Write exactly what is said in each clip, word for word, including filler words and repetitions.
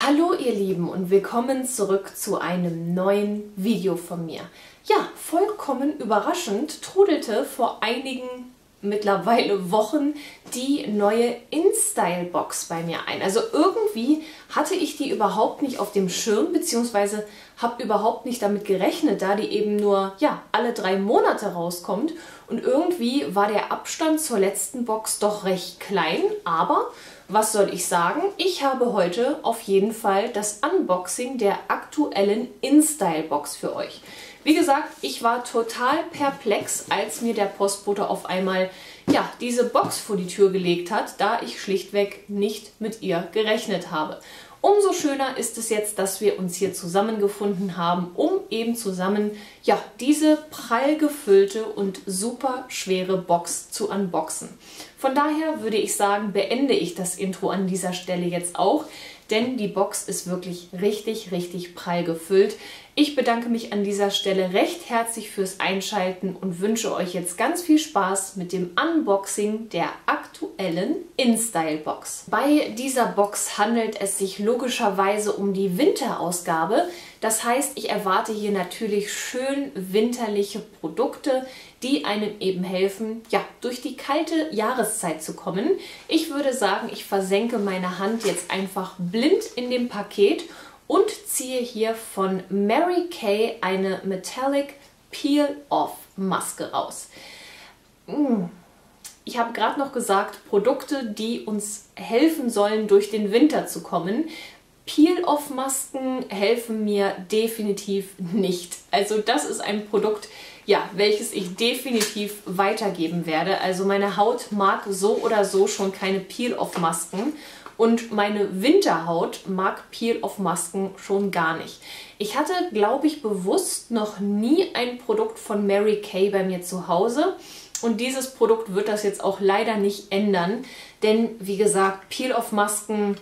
Hallo ihr Lieben und willkommen zurück zu einem neuen Video von mir. Ja, vollkommen überraschend trudelte vor einigen mittlerweile Wochen die neue InStyle-Box bei mir ein. Also irgendwie hatte ich die überhaupt nicht auf dem Schirm, beziehungsweise habe überhaupt nicht damit gerechnet, da die eben nur ja, alle drei Monate rauskommt. Und irgendwie war der Abstand zur letzten Box doch recht klein, aber was soll ich sagen? Ich habe heute auf jeden Fall das Unboxing der aktuellen InStyle-Box für euch. Wie gesagt, ich war total perplex, als mir der Postbote auf einmal ja, diese Box vor die Tür gelegt hat, da ich schlichtweg nicht mit ihr gerechnet habe. Umso schöner ist es jetzt, dass wir uns hier zusammengefunden haben, um eben zusammen ja, diese prall gefüllte und super schwere Box zu unboxen. Von daher würde ich sagen, beende ich das Intro an dieser Stelle jetzt auch, denn die Box ist wirklich richtig, richtig prall gefüllt. Ich bedanke mich an dieser Stelle recht herzlich fürs Einschalten und wünsche euch jetzt ganz viel Spaß mit dem Unboxing der aktuellen InStyle-Box. Bei dieser Box handelt es sich logischerweise um die Winterausgabe. Das heißt, ich erwarte hier natürlich schön winterliche Produkte, die einem eben helfen, ja, durch die kalte Jahreszeit zu kommen. Ich würde sagen, ich versenke meine Hand jetzt einfach blind in dem Paket und ziehe hier von Mary Kay eine Metallic Peel-Off Maske raus. Ich habe gerade noch gesagt, Produkte, die uns helfen sollen, durch den Winter zu kommen. Peel-Off-Masken helfen mir definitiv nicht. Also das ist ein Produkt, ja, welches ich definitiv weitergeben werde. Also meine Haut mag so oder so schon keine Peel-Off-Masken und meine Winterhaut mag Peel-Off-Masken schon gar nicht. Ich hatte, glaube ich, bewusst noch nie ein Produkt von Mary Kay bei mir zu Hause. Und dieses Produkt wird das jetzt auch leider nicht ändern. Denn, wie gesagt, Peel-Off-Masken,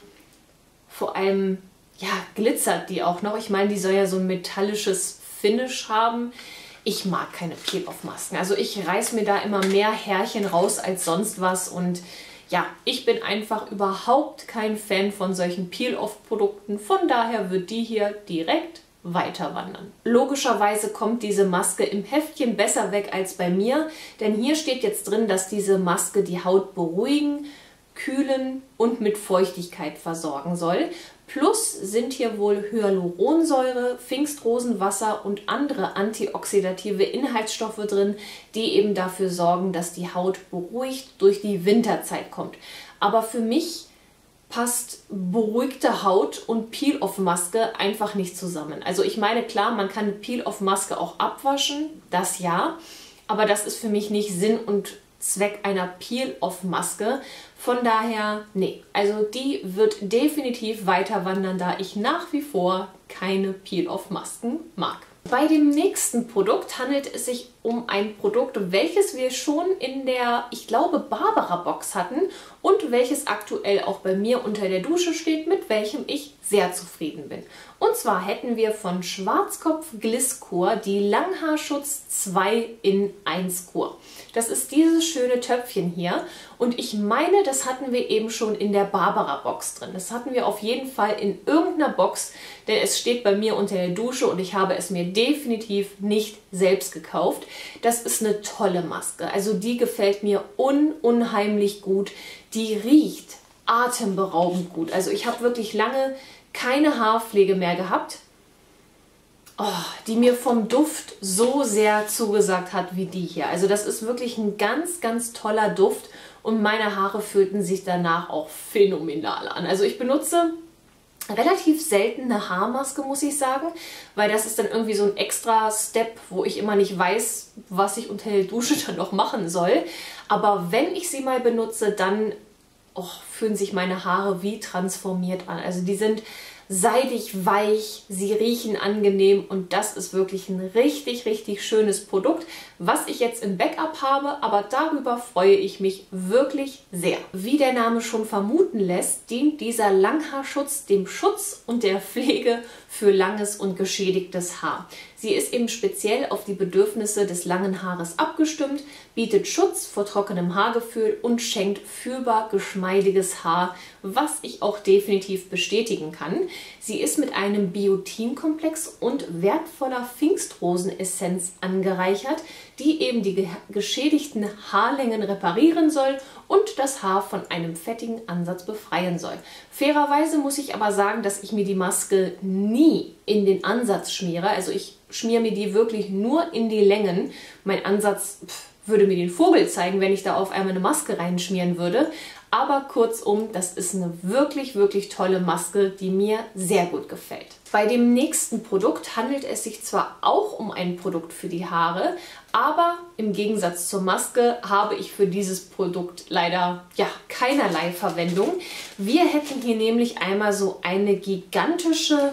vor allem, ja, glitzert die auch noch. Ich meine, die soll ja so ein metallisches Finish haben. Ich mag keine Peel-Off-Masken. Also ich reiß mir da immer mehr Härchen raus als sonst was. Und ja, ich bin einfach überhaupt kein Fan von solchen Peel-Off-Produkten. Von daher wird die hier direkt weiter wandern. Logischerweise kommt diese Maske im Heftchen besser weg als bei mir. Denn hier steht jetzt drin, dass diese Maske die Haut beruhigen, kühlen und mit Feuchtigkeit versorgen soll. Plus sind hier wohl Hyaluronsäure, Pfingstrosenwasser und andere antioxidative Inhaltsstoffe drin, die eben dafür sorgen, dass die Haut beruhigt durch die Winterzeit kommt. Aber für mich passt beruhigte Haut und Peel-Off-Maske einfach nicht zusammen. Also ich meine, klar, man kann eine Peel-Off-Maske auch abwaschen, das ja, aber das ist für mich nicht Sinn und Zweck einer Peel-Off-Maske. Von daher, nee, also die wird definitiv weiter wandern, da ich nach wie vor keine Peel-Off-Masken mag. Bei dem nächsten Produkt handelt es sich um ein Produkt, welches wir schon in der, ich glaube, Barbara-Box hatten und welches aktuell auch bei mir unter der Dusche steht, mit welchem ich sehr zufrieden bin. Und zwar hätten wir von Schwarzkopf Gliss Kur die Langhaarschutz zwei in eins Kur. Das ist dieses schöne Töpfchen hier und ich meine, das hatten wir eben schon in der Barbara-Box drin. Das hatten wir auf jeden Fall in irgendeiner Box, denn es steht bei mir unter der Dusche und ich habe es mir definitiv nicht selbst gekauft. Das ist eine tolle Maske, also die gefällt mir un unheimlich gut. Die riecht atemberaubend gut. Also ich habe wirklich lange keine Haarpflege mehr gehabt, oh, die mir vom Duft so sehr zugesagt hat wie die hier. Also das ist wirklich ein ganz, ganz toller Duft und meine Haare fühlten sich danach auch phänomenal an. Also ich benutze relativ selten eine Haarmaske, muss ich sagen, weil das ist dann irgendwie so ein extra Step, wo ich immer nicht weiß, was ich unter der Dusche dann noch machen soll. Aber wenn ich sie mal benutze, dann oh, fühlen sich meine Haare wie transformiert an. Also die sind seidig weich, sie riechen angenehm und das ist wirklich ein richtig, richtig schönes Produkt, was ich jetzt im Backup habe, aber darüber freue ich mich wirklich sehr. Wie der Name schon vermuten lässt, dient dieser Langhaarschutz dem Schutz und der Pflege für langes und geschädigtes Haar. Sie ist eben speziell auf die Bedürfnisse des langen Haares abgestimmt, bietet Schutz vor trockenem Haargefühl und schenkt fühlbar geschmeidiges Haar, was ich auch definitiv bestätigen kann. Sie ist mit einem Biotinkomplex und wertvoller Pfingstrosenessenz angereichert, die eben die geschädigten Haarlängen reparieren soll und das Haar von einem fettigen Ansatz befreien soll. Fairerweise muss ich aber sagen, dass ich mir die Maske nie in den Ansatz schmiere. Also ich schmiere mir die wirklich nur in die Längen. Mein Ansatz pff, würde mir den Vogel zeigen, wenn ich da auf einmal eine Maske reinschmieren würde. Aber kurzum, das ist eine wirklich, wirklich tolle Maske, die mir sehr gut gefällt. Bei dem nächsten Produkt handelt es sich zwar auch um ein Produkt für die Haare, aber im Gegensatz zur Maske habe ich für dieses Produkt leider ja, keinerlei Verwendung. Wir hätten hier nämlich einmal so eine gigantische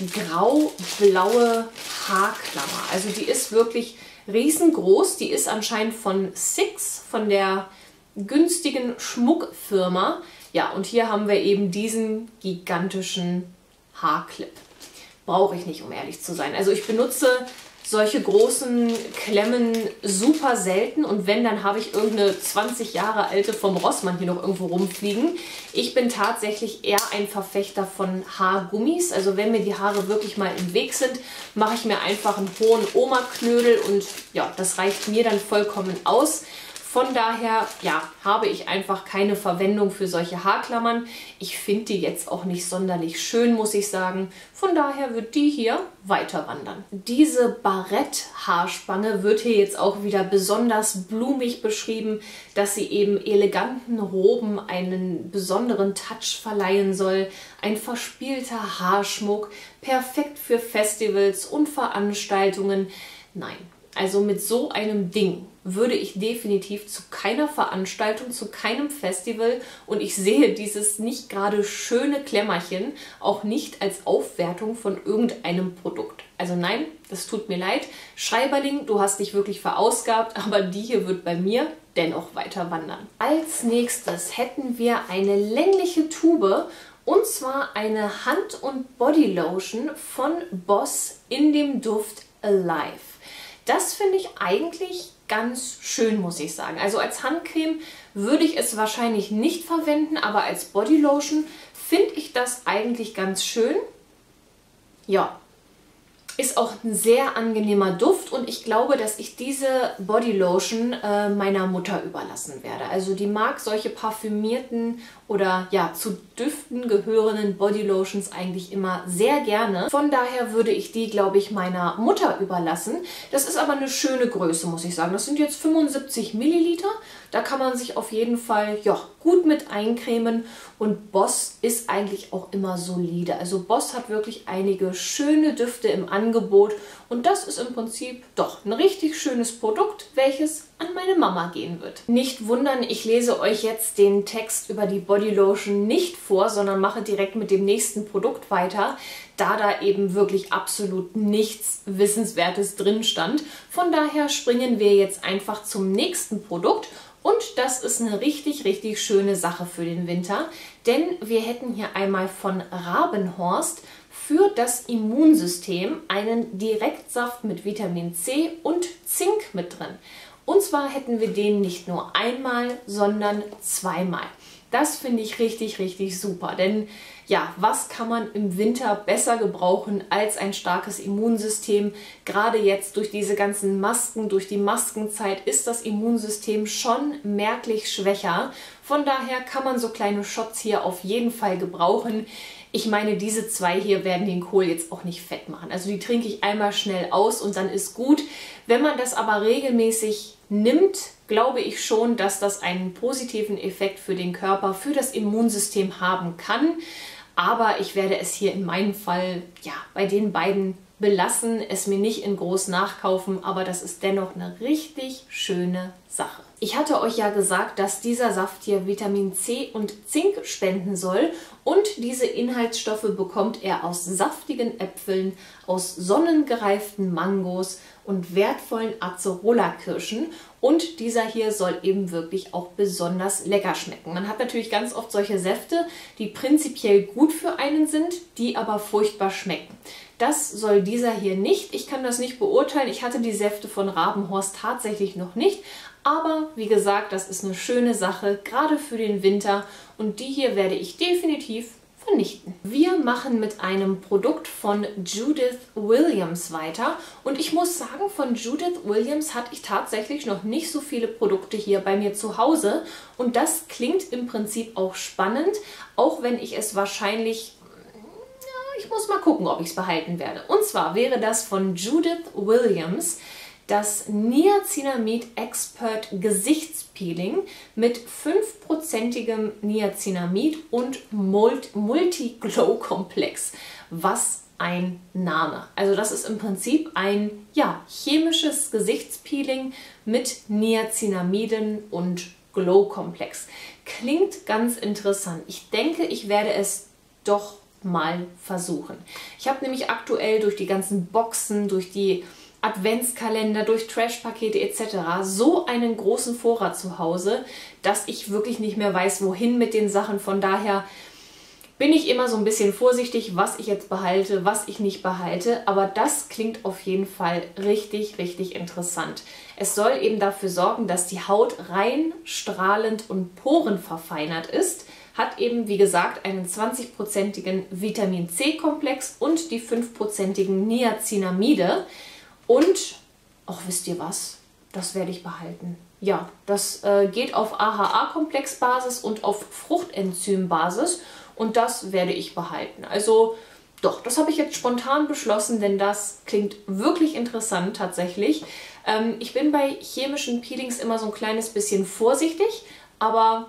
grau-blaue Haarklammer. Also die ist wirklich riesengroß. Die ist anscheinend von Six, von der günstigen Schmuckfirma. Ja, und hier haben wir eben diesen gigantischen Haarclip. Brauche ich nicht, um ehrlich zu sein. Also ich benutze solche großen Klemmen super selten und wenn, dann habe ich irgendeine zwanzig Jahre alte vom Rossmann hier noch irgendwo rumfliegen. Ich bin tatsächlich eher ein Verfechter von Haargummis. Also wenn mir die Haare wirklich mal im Weg sind, mache ich mir einfach einen hohen Oma-Knödel und ja, das reicht mir dann vollkommen aus. Von daher, ja, habe ich einfach keine Verwendung für solche Haarklammern. Ich finde die jetzt auch nicht sonderlich schön, muss ich sagen. Von daher wird die hier weiter wandern. Diese Barett-Haarspange wird hier jetzt auch wieder besonders blumig beschrieben, dass sie eben eleganten Roben einen besonderen Touch verleihen soll. Ein verspielter Haarschmuck, perfekt für Festivals und Veranstaltungen. Nein. Also mit so einem Ding würde ich definitiv zu keiner Veranstaltung, zu keinem Festival und ich sehe dieses nicht gerade schöne Klemmerchen auch nicht als Aufwertung von irgendeinem Produkt. Also nein, das tut mir leid. Schreiberling, du hast dich wirklich verausgabt, aber die hier wird bei mir dennoch weiter wandern. Als nächstes hätten wir eine längliche Tube und zwar eine Hand- und Bodylotion von Boss in dem Duft Alive. Das finde ich eigentlich ganz schön, muss ich sagen. Also als Handcreme würde ich es wahrscheinlich nicht verwenden, aber als Bodylotion finde ich das eigentlich ganz schön. Ja, ist auch ein sehr angenehmer Duft und ich glaube, dass ich diese Bodylotion äh, meiner Mutter überlassen werde. Also die mag solche parfümierten oder ja zu Düften gehörenden Bodylotions eigentlich immer sehr gerne. Von daher würde ich die, glaube ich, meiner Mutter überlassen. Das ist aber eine schöne Größe, muss ich sagen. Das sind jetzt fünfundsiebzig Milliliter. Da kann man sich auf jeden Fall ja, gut mit eincremen und Boss ist eigentlich auch immer solide. Also Boss hat wirklich einige schöne Düfte im Angebot und das ist im Prinzip doch ein richtig schönes Produkt, welches an meine Mama gehen wird. Nicht wundern, ich lese euch jetzt den Text über die Bodylotion nicht vor, sondern mache direkt mit dem nächsten Produkt weiter, da da eben wirklich absolut nichts Wissenswertes drin stand. Von daher springen wir jetzt einfach zum nächsten Produkt. Und das ist eine richtig, richtig schöne Sache für den Winter, denn wir hätten hier einmal von Rabenhorst für das Immunsystem einen Direktsaft mit Vitamin C und Zink mit drin. Und zwar hätten wir den nicht nur einmal, sondern zweimal. Das finde ich richtig, richtig super, denn ja, was kann man im Winter besser gebrauchen als ein starkes Immunsystem? Gerade jetzt durch diese ganzen Masken, durch die Maskenzeit ist das Immunsystem schon merklich schwächer. Von daher kann man so kleine Shots hier auf jeden Fall gebrauchen. Ich meine, diese zwei hier werden den Kohl jetzt auch nicht fett machen. Also die trinke ich einmal schnell aus und dann ist gut. Wenn man das aber regelmäßig nimmt, glaube ich schon, dass das einen positiven Effekt für den Körper, für das Immunsystem haben kann. Aber ich werde es hier in meinem Fall ja, bei den beiden belassen, es mir nicht in groß nachkaufen, aber das ist dennoch eine richtig schöne Sache. Ich hatte euch ja gesagt, dass dieser Saft hier Vitamin C und Zink spenden soll und diese Inhaltsstoffe bekommt er aus saftigen Äpfeln, aus sonnengereiften Mangos und wertvollen Acerola-Kirschen und dieser hier soll eben wirklich auch besonders lecker schmecken. Man hat natürlich ganz oft solche Säfte, die prinzipiell gut für einen sind, die aber furchtbar schmecken. Das soll dieser hier nicht. Ich kann das nicht beurteilen. Ich hatte die Säfte von Rabenhorst tatsächlich noch nicht. Aber wie gesagt, das ist eine schöne Sache, gerade für den Winter. Und die hier werde ich definitiv vernichten. Wir machen mit einem Produkt von Judith Williams weiter. Und ich muss sagen, von Judith Williams hatte ich tatsächlich noch nicht so viele Produkte hier bei mir zu Hause. Und das klingt im Prinzip auch spannend, auch wenn ich es wahrscheinlich... Ich muss mal gucken, ob ich es behalten werde. Und zwar wäre das von Judith Williams das Niacinamid Expert Gesichtspeeling mit fünf prozentigem Niacinamid und Multi-Glow Komplex. Was ein Name. Also das ist im Prinzip ein ja, chemisches Gesichtspeeling mit Niacinamiden und Glow Komplex. Klingt ganz interessant. Ich denke, ich werde es doch mal versuchen. Ich habe nämlich aktuell durch die ganzen Boxen, durch die Adventskalender, durch Trash-Pakete et cetera so einen großen Vorrat zu Hause, dass ich wirklich nicht mehr weiß, wohin mit den Sachen. Von daher bin ich immer so ein bisschen vorsichtig, was ich jetzt behalte, was ich nicht behalte. Aber das klingt auf jeden Fall richtig, richtig interessant. Es soll eben dafür sorgen, dass die Haut rein, strahlend und porenverfeinert ist. Hat eben, wie gesagt, einen zwanzig-prozentigen Vitamin C Komplex und die fünf-prozentigen Niacinamide. Und, ach, wisst ihr was? Das werde ich behalten. Ja, das äh, geht auf A H A-Komplex-Basis und auf Fruchtenzym-Basis und das werde ich behalten. Also doch, das habe ich jetzt spontan beschlossen, denn das klingt wirklich interessant tatsächlich. Ähm, ich bin bei chemischen Peelings immer so ein kleines bisschen vorsichtig, aber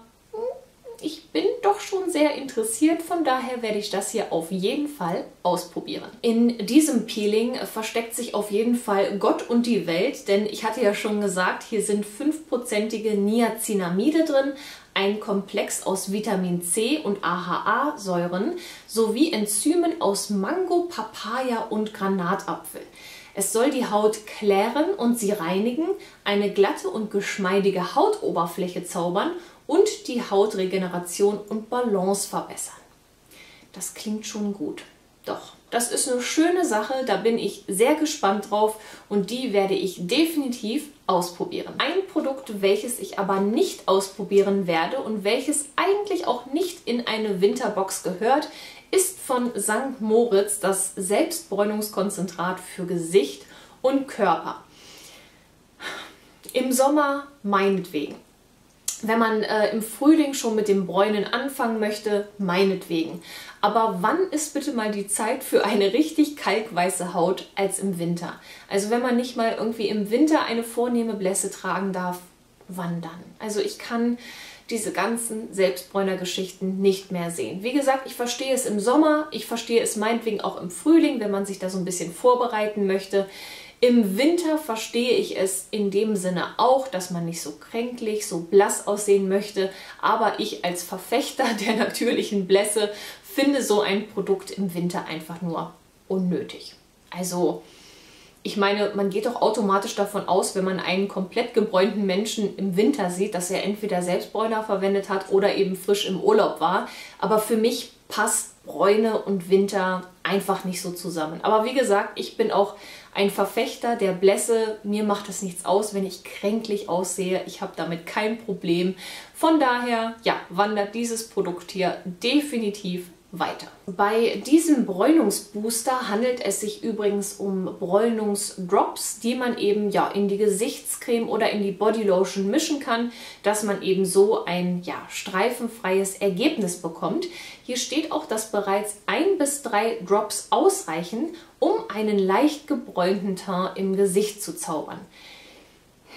ich bin doch schon sehr interessiert, von daher werde ich das hier auf jeden Fall ausprobieren. In diesem Peeling versteckt sich auf jeden Fall Gott und die Welt, denn ich hatte ja schon gesagt, hier sind fünf-prozentige Niacinamide drin, ein Komplex aus Vitamin C und A H A-Säuren sowie Enzymen aus Mango, Papaya und Granatapfel. Es soll die Haut klären und sie reinigen, eine glatte und geschmeidige Hautoberfläche zaubern und die Hautregeneration und Balance verbessern. Das klingt schon gut. Doch, das ist eine schöne Sache, da bin ich sehr gespannt drauf und die werde ich definitiv ausprobieren. Ein Produkt, welches ich aber nicht ausprobieren werde und welches eigentlich auch nicht in eine Winterbox gehört, ist von Sankt Moritz das Selbstbräunungskonzentrat für Gesicht und Körper. Im Sommer meinetwegen. Wenn man äh, im Frühling schon mit dem Bräunen anfangen möchte, meinetwegen. Aber wann ist bitte mal die Zeit für eine richtig kalkweiße Haut als im Winter? Also wenn man nicht mal irgendwie im Winter eine vornehme Blässe tragen darf, wann dann? Also ich kann diese ganzen Selbstbräuner-Geschichten nicht mehr sehen. Wie gesagt, ich verstehe es im Sommer, ich verstehe es meinetwegen auch im Frühling, wenn man sich da so ein bisschen vorbereiten möchte. Im Winter verstehe ich es in dem Sinne auch, dass man nicht so kränklich, so blass aussehen möchte. Aber ich als Verfechter der natürlichen Blässe finde so ein Produkt im Winter einfach nur unnötig. Also, ich meine, man geht doch automatisch davon aus, wenn man einen komplett gebräunten Menschen im Winter sieht, dass er entweder Selbstbräuner verwendet hat oder eben frisch im Urlaub war. Aber für mich passt Bräune und Winter einfach nicht so zusammen. Aber wie gesagt, ich bin auch ein Verfechter der Blässe. Mir macht es nichts aus, wenn ich kränklich aussehe. Ich habe damit kein Problem. Von daher, ja, wandert dieses Produkt hier definitiv weiter. Bei diesem Bräunungsbooster handelt es sich übrigens um Bräunungsdrops, die man eben ja in die Gesichtscreme oder in die Bodylotion mischen kann, dass man eben so ein ja, streifenfreies Ergebnis bekommt. Hier steht auch, dass bereits ein bis drei Drops ausreichen, um einen leicht gebräunten Teint im Gesicht zu zaubern.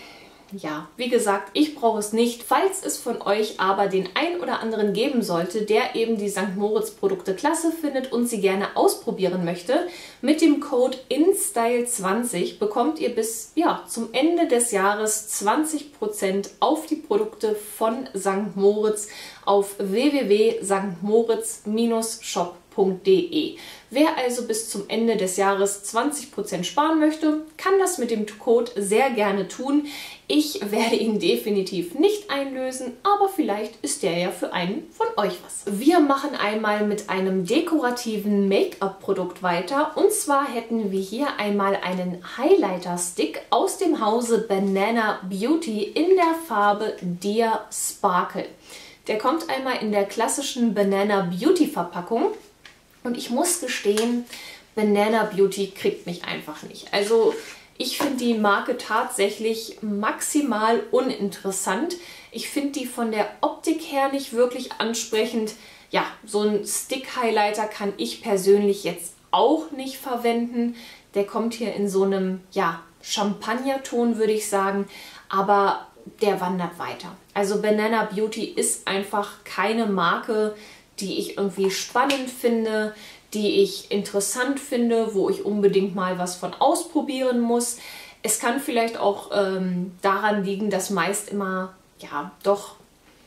ja, wie gesagt, ich brauche es nicht. Falls es von euch aber den ein oder anderen geben sollte, der eben die Sankt Moritz Produkte klasse findet und sie gerne ausprobieren möchte, mit dem Code InStyle zwanzig bekommt ihr bis ja, zum Ende des Jahres zwanzig Prozent auf die Produkte von Sankt Moritz auf w w w punkt sankt moritz Bindestrich shop punkt de. Wer also bis zum Ende des Jahres zwanzig Prozent sparen möchte, kann das mit dem Code sehr gerne tun. Ich werde ihn definitiv nicht einlösen, aber vielleicht ist der ja für einen von euch was. Wir machen einmal mit einem dekorativen Make-up-Produkt weiter. Und zwar hätten wir hier einmal einen Highlighter-Stick aus dem Hause Banana Beauty in der Farbe Dear Sparkle. Der kommt einmal in der klassischen Banana Beauty Verpackung. Und ich muss gestehen, Banana Beauty kriegt mich einfach nicht. Also ich finde die Marke tatsächlich maximal uninteressant. Ich finde die von der Optik her nicht wirklich ansprechend. Ja, so ein Stick-Highlighter kann ich persönlich jetzt auch nicht verwenden. Der kommt hier in so einem, ja, Champagnerton, würde ich sagen. Aber der wandert weiter. Also Banana Beauty ist einfach keine Marke, die ich irgendwie spannend finde, die ich interessant finde, wo ich unbedingt mal was von ausprobieren muss. Es kann vielleicht auch ähm, daran liegen, dass meist immer, ja, doch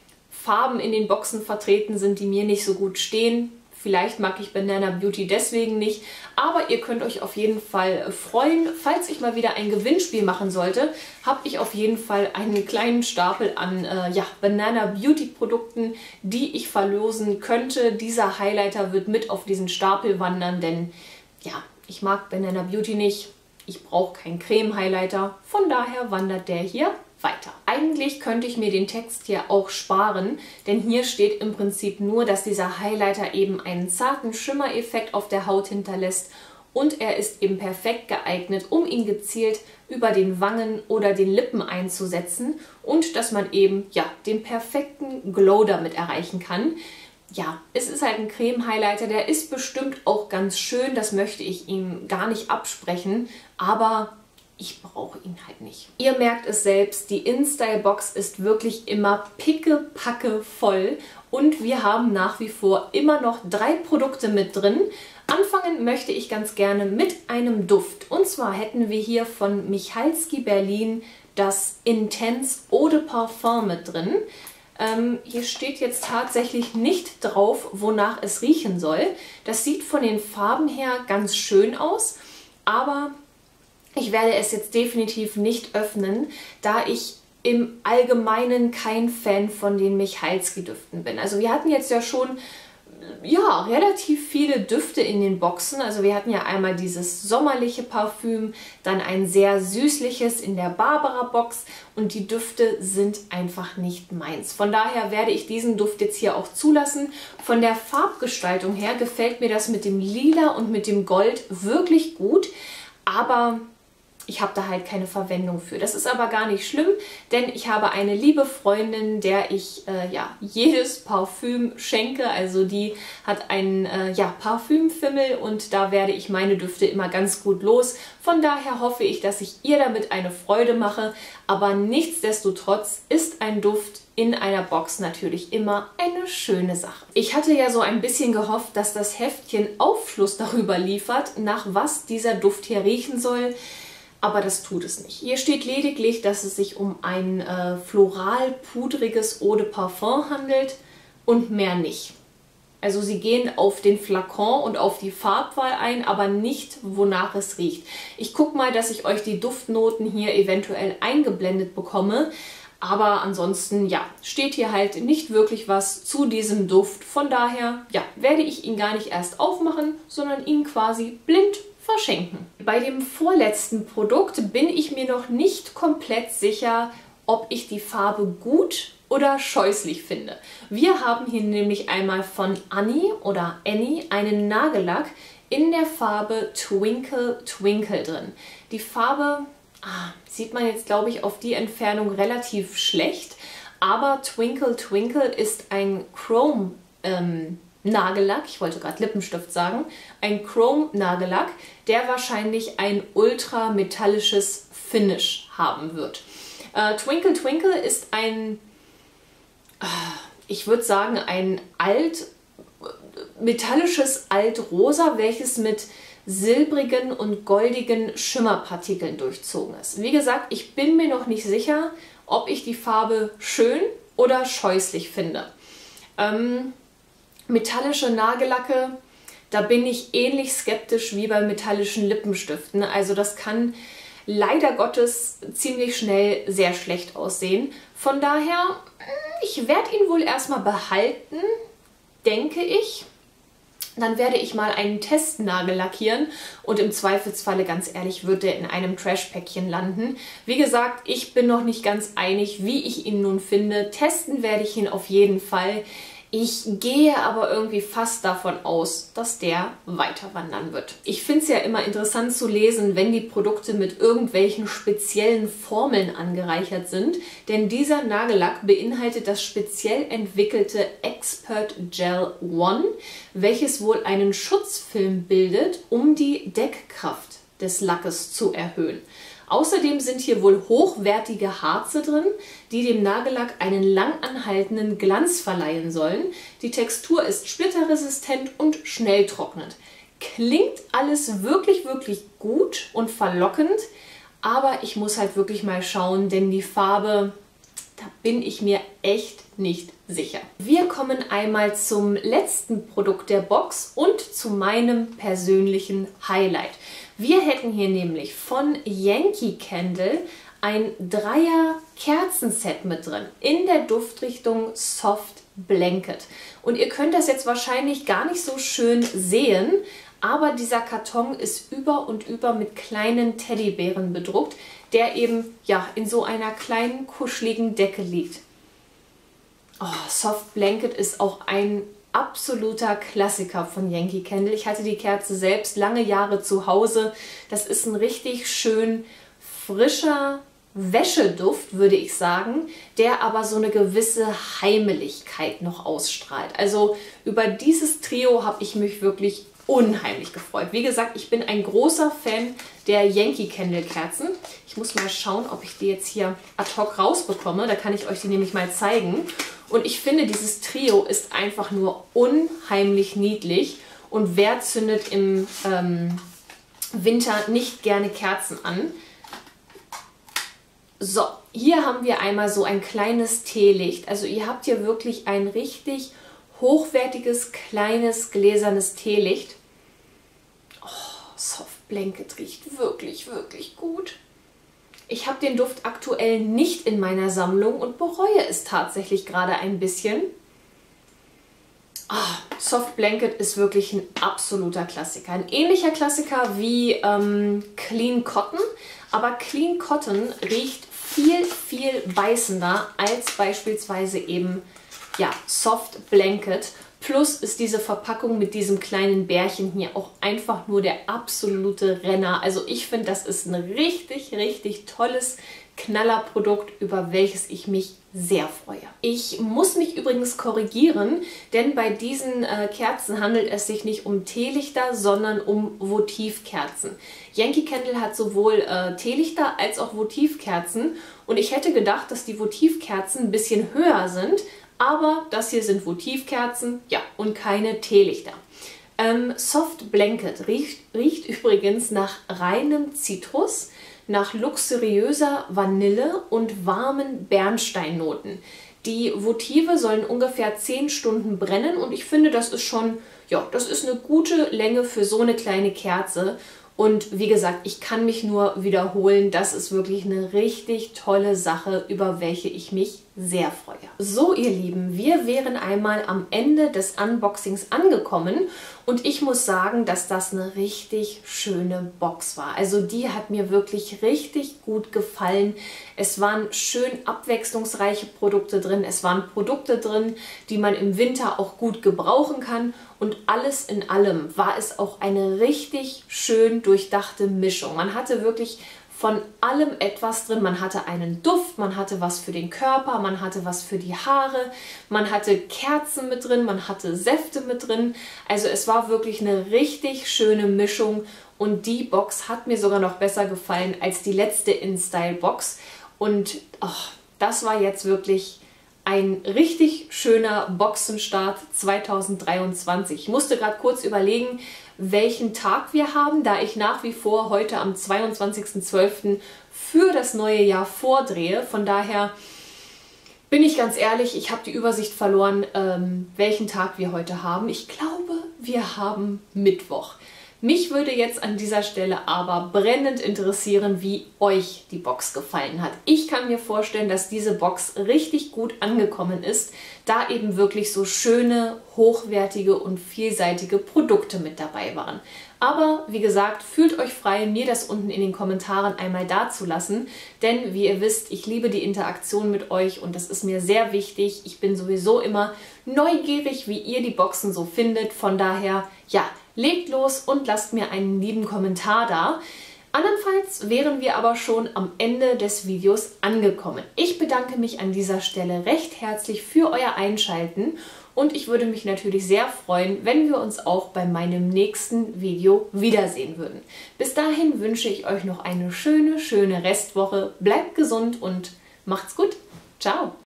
Farben in den Boxen vertreten sind, die mir nicht so gut stehen. Vielleicht mag ich Banana Beauty deswegen nicht, aber ihr könnt euch auf jeden Fall freuen. Falls ich mal wieder ein Gewinnspiel machen sollte, habe ich auf jeden Fall einen kleinen Stapel an äh, ja, Banana Beauty Produkten, die ich verlosen könnte. Dieser Highlighter wird mit auf diesen Stapel wandern, denn ja, ich mag Banana Beauty nicht. Ich brauche keinen Creme-Highlighter, von daher wandert der hier weiter. Eigentlich könnte ich mir den Text hier auch sparen, denn hier steht im Prinzip nur, dass dieser Highlighter eben einen zarten Schimmereffekt auf der Haut hinterlässt und er ist eben perfekt geeignet, um ihn gezielt über den Wangen oder den Lippen einzusetzen und dass man eben ja den perfekten Glow damit erreichen kann. Ja, es ist halt ein Creme-Highlighter, der ist bestimmt auch ganz schön, das möchte ich ihm gar nicht absprechen, aber ich brauche ihn halt nicht. Ihr merkt es selbst, die InStyle-Box ist wirklich immer pickepacke voll und wir haben nach wie vor immer noch drei Produkte mit drin. Anfangen möchte ich ganz gerne mit einem Duft. Und zwar hätten wir hier von Michalski Berlin das Intense Eau de Parfum mit drin. Ähm, hier steht jetzt tatsächlich nicht drauf, wonach es riechen soll. Das sieht von den Farben her ganz schön aus, aber ich werde es jetzt definitiv nicht öffnen, da ich im Allgemeinen kein Fan von den Michalski-Düften bin. Also wir hatten jetzt ja schon ja, relativ viele Düfte in den Boxen. Also wir hatten ja einmal dieses sommerliche Parfüm, dann ein sehr süßliches in der Barbara-Box und die Düfte sind einfach nicht meins. Von daher werde ich diesen Duft jetzt hier auch zulassen. Von der Farbgestaltung her gefällt mir das mit dem Lila und mit dem Gold wirklich gut, aber ich habe da halt keine Verwendung für. Das ist aber gar nicht schlimm, denn ich habe eine liebe Freundin, der ich äh, ja, jedes Parfüm schenke. Also die hat einen äh, ja, Parfümfimmel und da werde ich meine Düfte immer ganz gut los. Von daher hoffe ich, dass ich ihr damit eine Freude mache. Aber nichtsdestotrotz ist ein Duft in einer Box natürlich immer eine schöne Sache. Ich hatte ja so ein bisschen gehofft, dass das Heftchen Aufschluss darüber liefert, nach was dieser Duft hier riechen soll. Aber das tut es nicht. Hier steht lediglich, dass es sich um ein äh, floral-pudriges Eau de Parfum handelt und mehr nicht. Also sie gehen auf den Flakon und auf die Farbwahl ein, aber nicht, wonach es riecht. Ich gucke mal, dass ich euch die Duftnoten hier eventuell eingeblendet bekomme. Aber ansonsten, ja, steht hier halt nicht wirklich was zu diesem Duft. Von daher, ja, werde ich ihn gar nicht erst aufmachen, sondern ihn quasi blind verschenken. Bei dem vorletzten Produkt bin ich mir noch nicht komplett sicher, ob ich die Farbe gut oder scheußlich finde. Wir haben hier nämlich einmal von Annie oder Annie einen Nagellack in der Farbe Twinkle Twinkle drin. Die Farbe ah, sieht man jetzt, glaube ich, auf die Entfernung relativ schlecht, aber Twinkle Twinkle ist ein Chrome ähm, Nagellack, ich wollte gerade Lippenstift sagen, ein Chrome-Nagellack, der wahrscheinlich ein ultra metallisches Finish haben wird. Äh, Twinkle Twinkle ist ein, äh, ich würde sagen, ein alt, metallisches Altrosa, welches mit silbrigen und goldigen Schimmerpartikeln durchzogen ist. Wie gesagt, ich bin mir noch nicht sicher, ob ich die Farbe schön oder scheußlich finde. Ähm, metallische Nagellacke, da bin ich ähnlich skeptisch wie bei metallischen Lippenstiften. Also das kann leider Gottes ziemlich schnell sehr schlecht aussehen. Von daher, ich werde ihn wohl erstmal behalten, denke ich. Dann werde ich mal einen Testnagel lackieren und im Zweifelsfalle, ganz ehrlich, wird er in einem Trash-Päckchen landen. Wie gesagt, ich bin noch nicht ganz einig, wie ich ihn nun finde. Testen werde ich ihn auf jeden Fall. Ich gehe aber irgendwie fast davon aus, dass der weiter wandern wird. Ich finde es ja immer interessant zu lesen, wenn die Produkte mit irgendwelchen speziellen Formeln angereichert sind, denn dieser Nagellack beinhaltet das speziell entwickelte Expert Gel One, welches wohl einen Schutzfilm bildet, um die Deckkraft des Lackes zu erhöhen. Außerdem sind hier wohl hochwertige Harze drin, die dem Nagellack einen langanhaltenden Glanz verleihen sollen. Die Textur ist splitterresistent und schnell trocknet. Klingt alles wirklich, wirklich gut und verlockend, aber ich muss halt wirklich mal schauen, denn die Farbe, da bin ich mir echt nicht sicher. Wir kommen einmal zum letzten Produkt der Box und zu meinem persönlichen Highlight. Wir hätten hier nämlich von Yankee Candle ein Dreier-Kerzenset mit drin in der Duftrichtung Soft Blanket. Und ihr könnt das jetzt wahrscheinlich gar nicht so schön sehen, aber dieser Karton ist über und über mit kleinen Teddybären bedruckt, der eben ja in so einer kleinen kuscheligen Decke liegt. Oh, Soft Blanket ist auch ein absoluter Klassiker von Yankee Candle. Ich hatte die Kerze selbst lange Jahre zu Hause. Das ist ein richtig schön frischer Wäscheduft, würde ich sagen, der aber so eine gewisse Heimeligkeit noch ausstrahlt. Also über dieses Trio habe ich mich wirklich unheimlich gefreut. Wie gesagt, ich bin ein großer Fan der Yankee Candle Kerzen. Ich muss mal schauen, ob ich die jetzt hier ad hoc rausbekomme. Da kann ich euch die nämlich mal zeigen. Und ich finde, dieses Trio ist einfach nur unheimlich niedlich. Und wer zündet im ähm, Winter nicht gerne Kerzen an? So, hier haben wir einmal so ein kleines Teelicht. Also ihr habt hier wirklich ein richtig hochwertiges, kleines, gläsernes Teelicht. Oh, Soft Blanket riecht wirklich, wirklich gut. Ich habe den Duft aktuell nicht in meiner Sammlung und bereue es tatsächlich gerade ein bisschen. Ah, Soft Blanket ist wirklich ein absoluter Klassiker. Ein ähnlicher Klassiker wie ähm, Clean Cotton. Aber Clean Cotton riecht viel, viel beißender als beispielsweise eben ja, Soft Blanket. Plus ist diese Verpackung mit diesem kleinen Bärchen hier auch einfach nur der absolute Renner. Also ich finde, das ist ein richtig, richtig tolles Knallerprodukt, über welches ich mich sehr freue. Ich muss mich übrigens korrigieren, denn bei diesen äh, Kerzen handelt es sich nicht um Teelichter, sondern um Votivkerzen. Yankee Candle hat sowohl äh, Teelichter als auch Votivkerzen und ich hätte gedacht, dass die Votivkerzen ein bisschen höher sind, aber das hier sind Votivkerzen, ja, und keine Teelichter. Ähm, Soft Blanket riecht, riecht übrigens nach reinem Zitrus, nach luxuriöser Vanille und warmen Bernsteinnoten. Die Votive sollen ungefähr zehn Stunden brennen und ich finde, das ist schon, ja, das ist eine gute Länge für so eine kleine Kerze. Und wie gesagt, ich kann mich nur wiederholen, das ist wirklich eine richtig tolle Sache, über welche ich mich sehr freue. So ihr Lieben, wir wären einmal am Ende des Unboxings angekommen und ich muss sagen, dass das eine richtig schöne Box war. Also die hat mir wirklich richtig gut gefallen. Es waren schön abwechslungsreiche Produkte drin, es waren Produkte drin, die man im Winter auch gut gebrauchen kann und alles in allem war es auch eine richtig schön durchdachte Mischung. Man hatte wirklich von allem etwas drin. Man hatte einen Duft, man hatte was für den Körper, man hatte was für die Haare, man hatte Kerzen mit drin, man hatte Säfte mit drin. Also es war wirklich eine richtig schöne Mischung und die Box hat mir sogar noch besser gefallen als die letzte InStyle Box. Und ach, das war jetzt wirklich ein richtig schöner Boxenstart zweitausenddreiundzwanzig. Ich musste gerade kurz überlegen, welchen Tag wir haben, da ich nach wie vor heute am zweiundzwanzigsten zwölften für das neue Jahr vordrehe. Von daher bin ich ganz ehrlich, ich habe die Übersicht verloren, ähm, welchen Tag wir heute haben. Ich glaube, wir haben Mittwoch. Mich würde jetzt an dieser Stelle aber brennend interessieren, wie euch die Box gefallen hat. Ich kann mir vorstellen, dass diese Box richtig gut angekommen ist, da eben wirklich so schöne, hochwertige und vielseitige Produkte mit dabei waren. Aber wie gesagt, fühlt euch frei, mir das unten in den Kommentaren einmal dazulassen, denn wie ihr wisst, ich liebe die Interaktion mit euch und das ist mir sehr wichtig. Ich bin sowieso immer neugierig, wie ihr die Boxen so findet. Von daher, ja, legt los und lasst mir einen lieben Kommentar da. Andernfalls wären wir aber schon am Ende des Videos angekommen. Ich bedanke mich an dieser Stelle recht herzlich für euer Einschalten und ich würde mich natürlich sehr freuen, wenn wir uns auch bei meinem nächsten Video wiedersehen würden. Bis dahin wünsche ich euch noch eine schöne, schöne Restwoche. Bleibt gesund und macht's gut. Ciao!